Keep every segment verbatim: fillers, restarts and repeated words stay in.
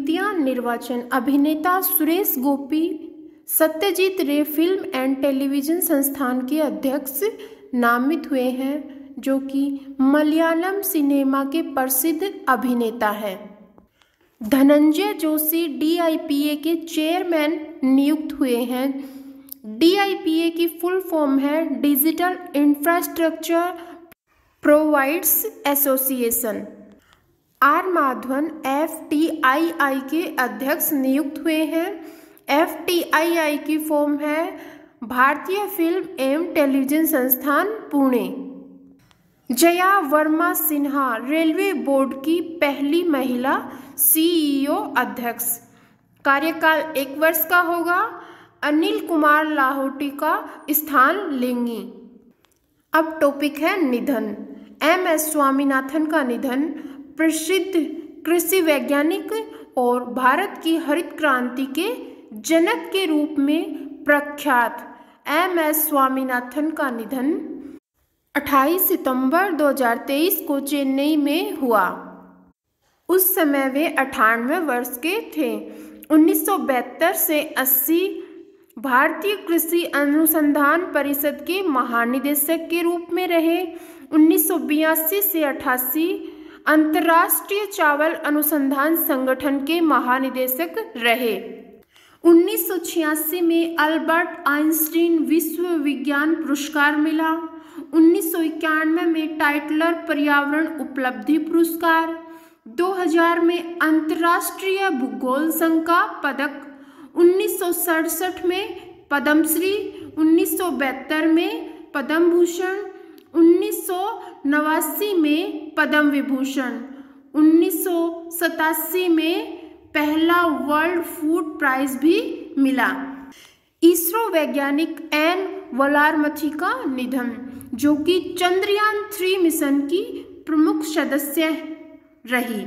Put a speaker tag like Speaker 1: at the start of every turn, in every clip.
Speaker 1: द्वितीय निर्वाचन अभिनेता सुरेश गोपी सत्यजीत रे फिल्म एंड टेलीविजन संस्थान के अध्यक्ष नामित हुए हैं, जो कि मलयालम सिनेमा के प्रसिद्ध अभिनेता हैं। Dhananjay Joshi D I P A के चेयरमैन नियुक्त हुए हैं। डी आई पी ए की फुल फॉर्म है digital infrastructure providers association. R Madhavan F T I I के अध्यक्ष नियुक्त हुए हैं। एफ टी आई आई की फॉर्म है भारतीय फिल्म एवं टेलीविजन संस्थान पुणे। जया वर्मा सिन्हा रेलवे बोर्ड की पहली महिला सी ई ओ अध्यक्ष। कार्यकाल एक वर्ष का होगा। अनिल कुमार लाहौटी का स्थान लेंगी। अब टॉपिक है निधन। एम एस स्वामीनाथन का निधन। प्रसिद्ध कृषि वैज्ञानिक और भारत की हरित क्रांति के जनक के रूप में प्रख्यात एम एस स्वामीनाथन का निधन अट्ठाईस सितंबर दो हज़ार तेईस को चेन्नई में हुआ। उस समय वे अट्ठानवे वर्ष के थे। उन्नीस सौ बहत्तर से अस्सी भारतीय कृषि अनुसंधान परिषद के महानिदेशक के रूप में रहे। उन्नीस सौ बयासी से अट्ठासी अंतर्राष्ट्रीय चावल अनुसंधान संगठन के महानिदेशक रहे। उन्नीस सौ छियासी में अल्बर्ट आइंस्टीन विश्व विज्ञान पुरस्कार मिला। उन्नीस सौ इक्यानवे में टाइटलर पर्यावरण उपलब्धि पुरस्कार। दो हज़ार में अंतर्राष्ट्रीय भूगोल संघ का पदक। उन्नीस सौ सड़सठ में पद्मश्री। उन्नीस सौ बहत्तर में पद्म भूषण। उन्नीस सौ नवासी में पद्म विभूषण। उन्नीस सौ सतासी में पहला वर्ल्ड फूड प्राइज भी मिला। इसरो वैज्ञानिक एन वलारमथी का निधन, जो कि चंद्रयान थ्री मिशन की प्रमुख सदस्य रही।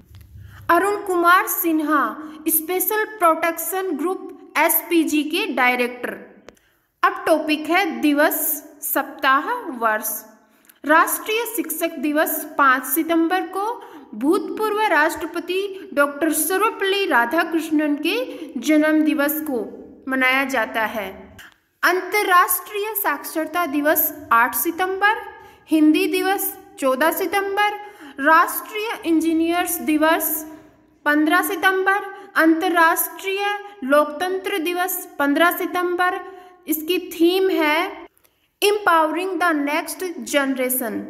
Speaker 1: Arun Kumar Sinha special protection group S P G के डायरेक्टर। अब टॉपिक है दिवस, सप्ताह, वर्ष। राष्ट्रीय शिक्षक दिवस पाँच सितंबर को भूतपूर्व राष्ट्रपति डॉक्टर सर्वपल्ली राधाकृष्णन के जन्म दिवस को मनाया जाता है। अंतर्राष्ट्रीय साक्षरता दिवस आठ सितंबर। हिंदी दिवस चौदह सितंबर। राष्ट्रीय इंजीनियर्स दिवस पंद्रह सितंबर। अंतर्राष्ट्रीय लोकतंत्र दिवस पंद्रह सितंबर। इसकी थीम है empowering the next generation.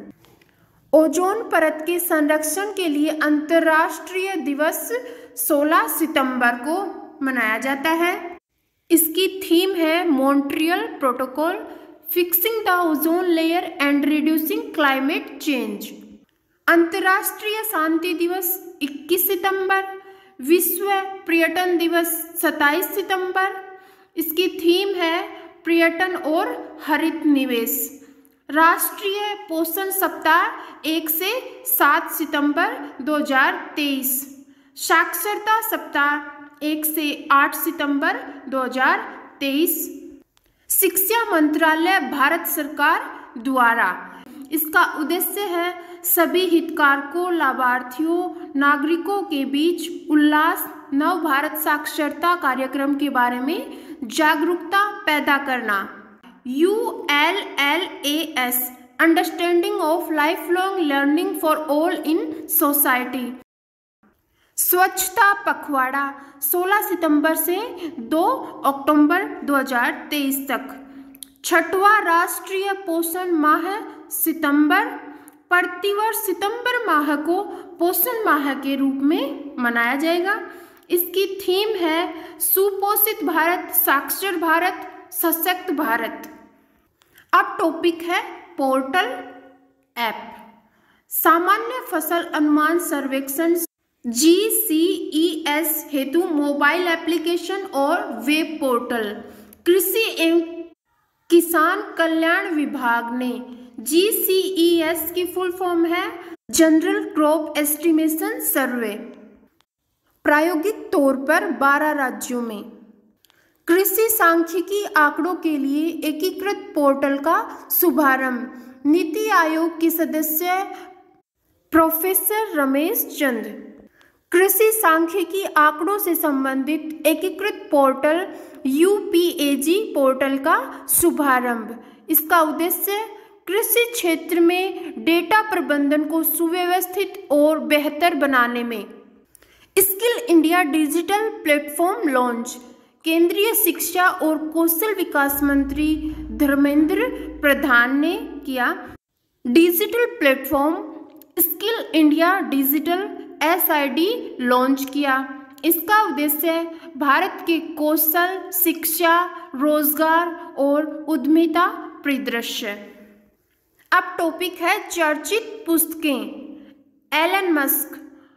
Speaker 1: Ozone परत के संरक्षण के लिए अंतर्राष्ट्रीय दिवस सोलह सितंबर को मनाया जाता है। इसकी थीम है Montreal protocol fixing the ozone layer and reducing climate change. अंतर्राष्ट्रीय शांति दिवस इक्कीस सितंबर। विश्व पर्यटन दिवस सत्ताईस सितंबर। इसकी थीम है पर्यटन और हरित निवेश। राष्ट्रीय पोषण सप्ताह एक से सात सितंबर दो हज़ार तेईस। साक्षरता सप्ताह एक से आठ सितंबर दो हज़ार तेईस। शिक्षा मंत्रालय भारत सरकार द्वारा। इसका उद्देश्य है सभी हितधारकों, लाभार्थियों, नागरिकों के बीच उल्लास नव भारत साक्षरता कार्यक्रम के बारे में जागरूकता पैदा करना। U L L A S understanding of life long learning for all in society. स्वच्छता पखवाड़ा सोलह सितंबर से दो अक्टूबर दो हज़ार तेईस तक। छठवां राष्ट्रीय पोषण माह सितंबर। प्रतिवर्ष सितंबर माह को पोषण माह के रूप में मनाया जाएगा। इसकी थीम है सुपोषित भारत, साक्षर भारत, सशक्त भारत। अब टॉपिक है पोर्टल ऐप। सामान्य फसल अनुमान सर्वेक्षण जी सी ई एस हेतु मोबाइल एप्लीकेशन और वेब पोर्टल। कृषि एवं किसान कल्याण विभाग ने जी सी ई एस की फुल फॉर्म है जनरल क्रॉप एस्टिमेशन सर्वे। प्रायोगिक तौर पर बारह राज्यों में कृषि सांख्यिकी आंकड़ों के लिए एकीकृत पोर्टल का शुभारंभ। नीति आयोग के सदस्य प्रोफेसर रमेश चंद। कृषि सांख्यिकी आंकड़ों से संबंधित एकीकृत portal U P A G portal का शुभारंभ। इसका उद्देश्य कृषि क्षेत्र में डेटा प्रबंधन को सुव्यवस्थित और बेहतर बनाने में। Skill India digital platform launch. केंद्रीय शिक्षा और कौशल विकास मंत्री धर्मेंद्र प्रधान ने किया। Digital platform skill India digital S I D launch किया। इसका उद्देश्य भारत के कौशल, शिक्षा, रोजगार और उद्यमिता परिदृश्य। अब टॉपिक है चर्चित पुस्तकें। एलन मस्क,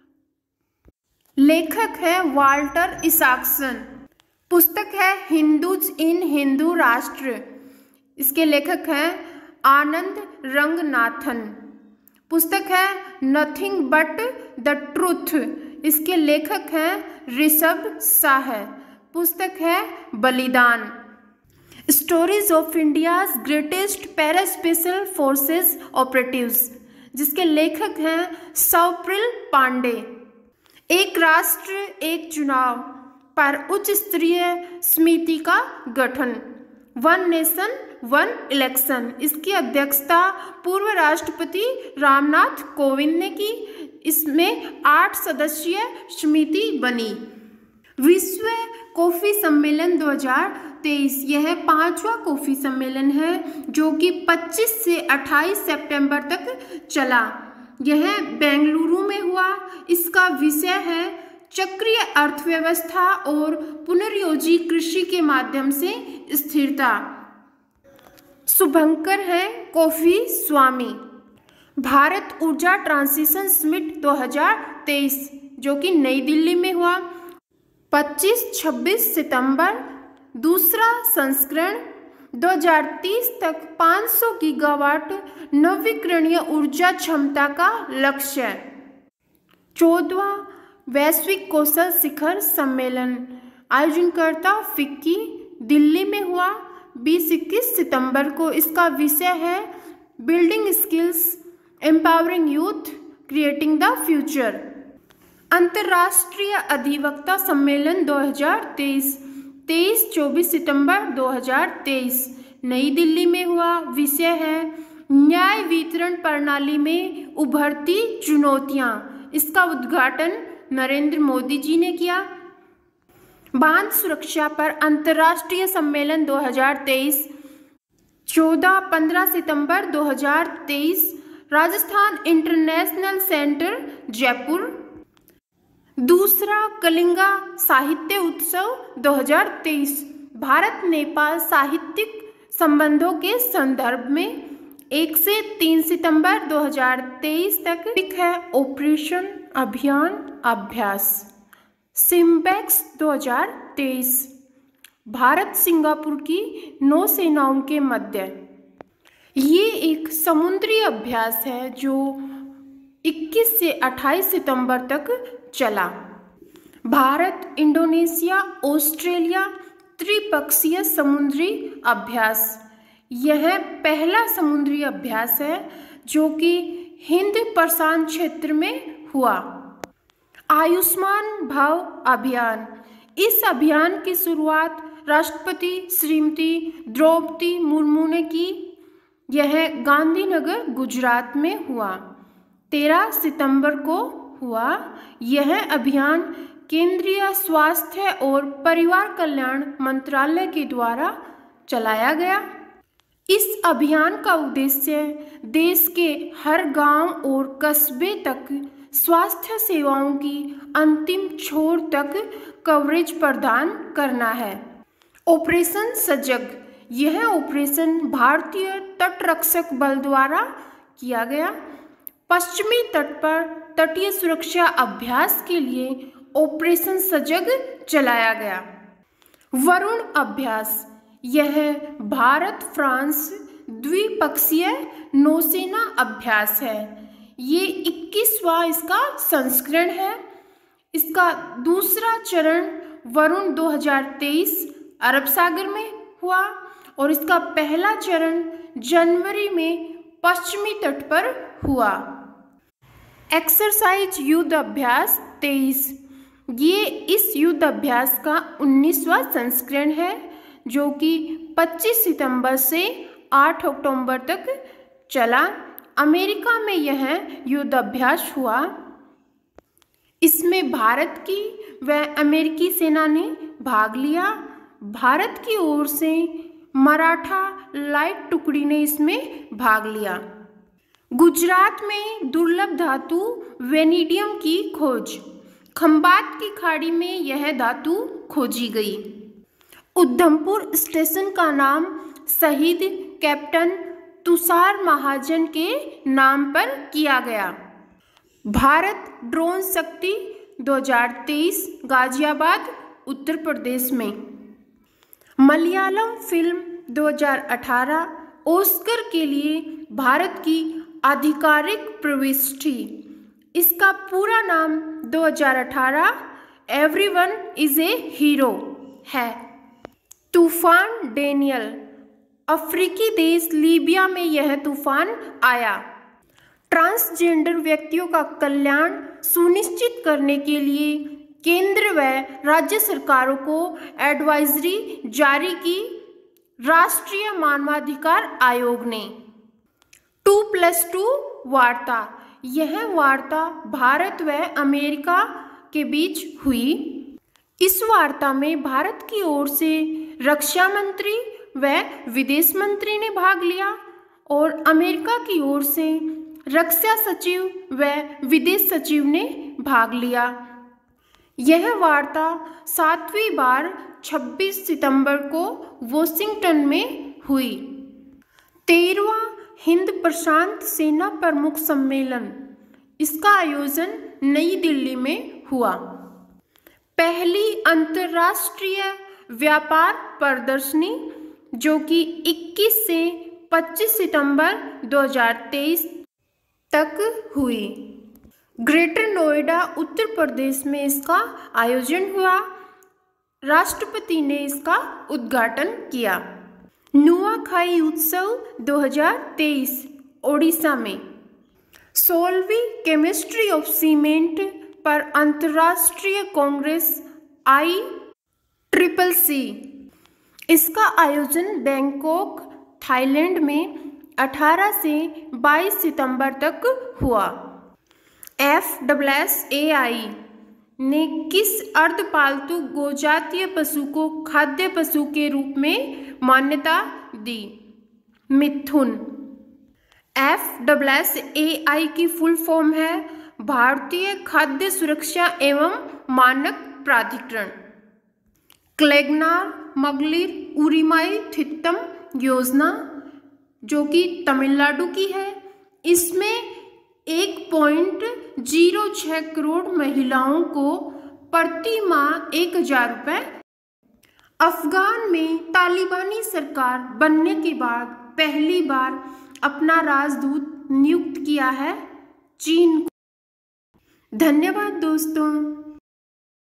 Speaker 1: लेखक है वाल्टर इसाक्सन। पुस्तक है हिंदूज इन हिंदू राष्ट्र। इसके लेखक हैं आनंद रंगनाथन। पुस्तक है नथिंग बट द ट्रूथ। इसके लेखक हैं ऋषभ शाह। पुस्तक है बलिदान। Stories of India's greatest para special forces operatives, जिसके लेखक हैं सौप्रिल पांडे। एक राष्ट्र एक चुनाव पर उच्च स्तरीय समिति का गठन, वन नेशन वन इलेक्शन। इसकी अध्यक्षता पूर्व राष्ट्रपति रामनाथ कोविंद ने की। इसमें आठ सदस्यीय समिति बनी। विश्व कॉफी सम्मेलन दो हज़ार तेईस, यह पांचवा कॉफी सम्मेलन है जो कि पच्चीस से अट्ठाईस सितंबर तक चला। यह बेंगलुरु में हुआ। इसका विषय है चक्रीय अर्थव्यवस्था और पुनर्योजी कृषि के माध्यम से स्थिरता। शुभंकर है कॉफी स्वामी। भारत ऊर्जा ट्रांजिशन समिट दो हज़ार तेईस, जो कि नई दिल्ली में हुआ। पच्चीस छब्बीस सितंबर। दूसरा संस्करण। दो हज़ार तीस तक पाँच सौ गीगावाट नवीकरणीय ऊर्जा क्षमता का लक्ष्य। चौदहवां वैश्विक कौशल शिखर सम्मेलन, आयोजनकर्ता फिक्की, दिल्ली में हुआ बीस इक्कीस सितंबर को। इसका विषय है building skills, empowering youth, creating the future. अंतर्राष्ट्रीय अधिवक्ता सम्मेलन दो हज़ार तेईस, तेईस चौबीस सितंबर दो हज़ार तेईस, नई दिल्ली में हुआ। विषय है न्याय वितरण प्रणाली में उभरती चुनौतियां। इसका उद्घाटन नरेंद्र मोदी जी ने किया। बांध सुरक्षा पर अंतर्राष्ट्रीय सम्मेलन दो हज़ार तेईस, चौदह पंद्रह सितंबर दो हज़ार तेईस, राजस्थान इंटरनेशनल सेंटर जयपुर। दूसरा कलिंगा साहित्य उत्सव दो हज़ार तेईस, भारत नेपाल साहित्यिक संबंधों के संदर्भ में एक से तीन सितंबर दो हज़ार तेईस तक है। ऑपरेशन अभियान अभ्यास सिम्बेक्स दो हज़ार तेईस, भारत सिंगापुर की नौसेनाओं के मध्य। ये एक समुद्री अभ्यास है जो इक्कीस से अट्ठाईस सितंबर तक चला। भारत इंडोनेशिया ऑस्ट्रेलिया त्रिपक्षीय समुद्री अभ्यास, यह पहला समुद्री अभ्यास है जो कि हिंद प्रशांत क्षेत्र में हुआ। आयुष्मान भव अभियान, इस अभियान की शुरुआत राष्ट्रपति श्रीमती द्रौपदी मुर्मू ने की। यह गांधीनगर गुजरात में हुआ। तेरह सितंबर को हुआ। यह अभियान केंद्रीय स्वास्थ्य और परिवार कल्याण मंत्रालय के द्वारा चलाया गया। इस अभियान का उद्देश्य देश के हर गांव और कस्बे तक स्वास्थ्य सेवाओं की अंतिम छोर तक कवरेज प्रदान करना है। ऑपरेशन सजग, यह ऑपरेशन भारतीय तटरक्षक बल द्वारा किया गया। पश्चिमी तट पर तटीय सुरक्षा अभ्यास के लिए ऑपरेशन सजग चलाया गया। वरुण अभ्यास, यह भारत फ्रांस द्विपक्षीय नौसेना अभ्यास है। ये इक्कीसवां इसका संस्करण है। इसका दूसरा चरण वरुण दो हज़ार तेईस अरब सागर में हुआ और इसका पहला चरण जनवरी में पश्चिमी तट पर हुआ। एक्सरसाइज युद्ध अभ्यास तेईस। ये इस युद्ध अभ्यास का उन्नीसवां संस्करण है जो कि पच्चीस सितंबर से आठ अक्टूबर तक चला। अमेरिका में यह युद्ध अभ्यास हुआ। इसमें भारत की व अमेरिकी सेना ने भाग लिया। भारत की ओर से मराठा लाइट टुकड़ी ने इसमें भाग लिया। गुजरात में दुर्लभ धातु वेनेडियम की खोज। खंबात की खाड़ी में यह धातु खोजी गई। उधमपुर स्टेशन का नाम शहीद कैप्टन तुषार महाजन के नाम पर किया गया। भारत ड्रोन शक्ति दो हज़ार तेईस गाजियाबाद उत्तर प्रदेश में। मलयालम फिल्म दो हज़ार अठारह ऑस्कर के लिए भारत की आधिकारिक प्रविष्टि। इसका पूरा नाम दो हज़ार अठारह एवरीवन इज ए हीरो है। तूफान डेनियल। अफ्रीकी देश लीबिया में यह तूफान आया। ट्रांसजेंडर व्यक्तियों का कल्याण सुनिश्चित करने के लिए केंद्र व राज्य सरकारों को एडवाइजरी जारी की राष्ट्रीय मानवाधिकार आयोग ने। टू प्लस टू वार्ता। यह वार्ता भारत व अमेरिका के बीच हुई। इस वार्ता में भारत की ओर से रक्षा मंत्री व विदेश मंत्री ने भाग लिया और अमेरिका की ओर से रक्षा सचिव व विदेश सचिव ने भाग लिया। यह वार्ता सातवीं बार छब्बीस सितंबर को वॉशिंगटन में हुई। तेरहवां हिंद प्रशांत सेना प्रमुख सम्मेलन। इसका आयोजन नई दिल्ली में हुआ। पहली अंतर्राष्ट्रीय व्यापार प्रदर्शनी जो कि इक्कीस से पच्चीस सितंबर दो हज़ार तेईस तक हुई। ग्रेटर नोएडा उत्तर प्रदेश में इसका आयोजन हुआ। राष्ट्रपति ने इसका उद्घाटन किया। नुआखाई उत्सव दो हज़ार तेईस ओडिशा में। सोलहवीं केमिस्ट्री ऑफ सीमेंट पर अंतर्राष्ट्रीय कांग्रेस आई ट्रिपल सी। इसका आयोजन बैंकॉक थाईलैंड में अठारह से बाईस सितंबर तक हुआ। F W S A I ने किस अर्धपालतू गोजातीय पशु को खाद्य पशु के रूप में मान्यता दी? मिथुन। F W S A I की फुल फॉर्म है भारतीय खाद्य सुरक्षा एवं मानक प्राधिकरण। क्लेगनार मगलिर उरिमाई थिट्टम योजना जो कि तमिलनाडु की है। इसमें एक पॉइंट जीरो छः करोड़ महिलाओं को प्रति माह एक हजार रुपये। अफगान में तालिबानी सरकार बनने के बाद पहली बार अपना राजदूत नियुक्त किया है चीन को। धन्यवाद दोस्तों।